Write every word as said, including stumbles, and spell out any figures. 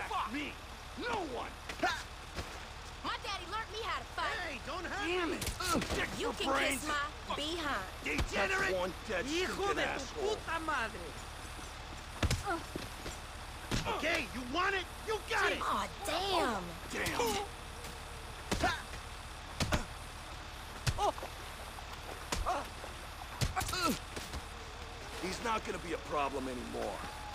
Fuck me! No one! My daddy learned me how to fight. Hey, don't hurt Damn me! it! You can kiss my behind. Degenerate! One dead Hijo stupid de tu asshole. puta madre! Okay, you want it? You got it! Aw, damn. Damn! He's not gonna be a problem anymore.